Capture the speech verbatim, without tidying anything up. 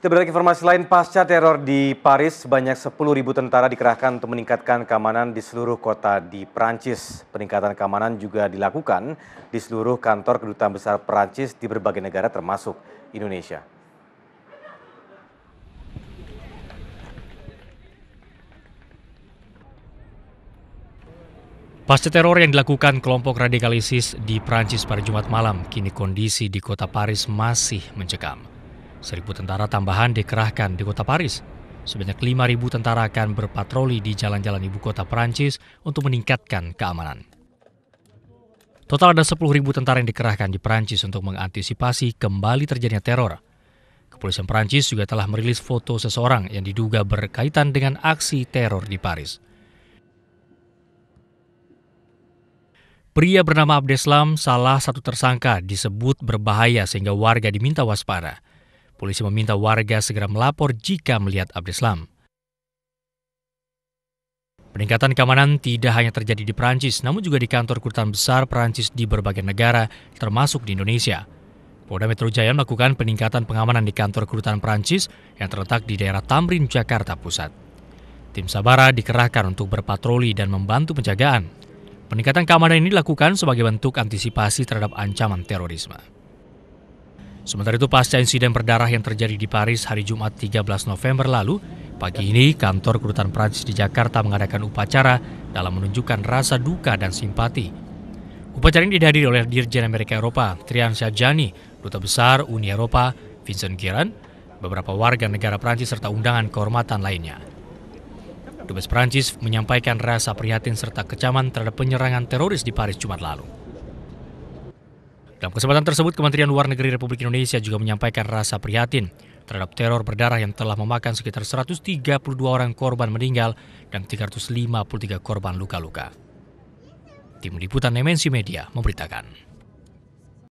Kita beralih ke informasi lain, pasca teror di Paris, sebanyak sepuluh ribu tentara dikerahkan untuk meningkatkan keamanan di seluruh kota di Prancis. Peningkatan keamanan juga dilakukan di seluruh kantor kedutaan besar Prancis di berbagai negara termasuk Indonesia. Pasca teror yang dilakukan kelompok radikalisis di Prancis pada Jumat malam, kini kondisi di kota Paris masih mencekam. Seribu tentara tambahan dikerahkan di kota Paris. Sebanyak lima ribu tentara akan berpatroli di jalan-jalan ibu kota Prancis untuk meningkatkan keamanan. Total ada sepuluh ribu tentara yang dikerahkan di Prancis untuk mengantisipasi kembali terjadinya teror. Kepolisian Prancis juga telah merilis foto seseorang yang diduga berkaitan dengan aksi teror di Paris. Pria bernama Abdeslam, salah satu tersangka, disebut berbahaya sehingga warga diminta waspada. Polisi meminta warga segera melapor jika melihat Abdeslam. Peningkatan keamanan tidak hanya terjadi di Prancis, namun juga di kantor kedutaan besar Prancis di berbagai negara, termasuk di Indonesia. Polda Metro Jaya melakukan peningkatan pengamanan di kantor kedutaan Prancis yang terletak di daerah Tamrin, Jakarta Pusat. Tim Sabara dikerahkan untuk berpatroli dan membantu penjagaan. Peningkatan keamanan ini dilakukan sebagai bentuk antisipasi terhadap ancaman terorisme. Sementara itu, pasca insiden berdarah yang terjadi di Paris hari Jumat tiga belas November lalu, pagi ini kantor kedutaan Prancis di Jakarta mengadakan upacara dalam menunjukkan rasa duka dan simpati. Upacara ini dihadiri oleh Dirjen Amerika Eropa, Trian Syahjani, Duta Besar Uni Eropa, Vincent Guérin, beberapa warga negara Prancis serta undangan kehormatan lainnya. Dubes Prancis menyampaikan rasa prihatin serta kecaman terhadap penyerangan teroris di Paris Jumat lalu. Dalam kesempatan tersebut, Kementerian Luar Negeri Republik Indonesia juga menyampaikan rasa prihatin terhadap teror berdarah yang telah memakan sekitar seratus tiga puluh dua orang korban meninggal dan tiga ratus lima puluh tiga korban luka-luka. Tim Liputan M N C Media memberitakan.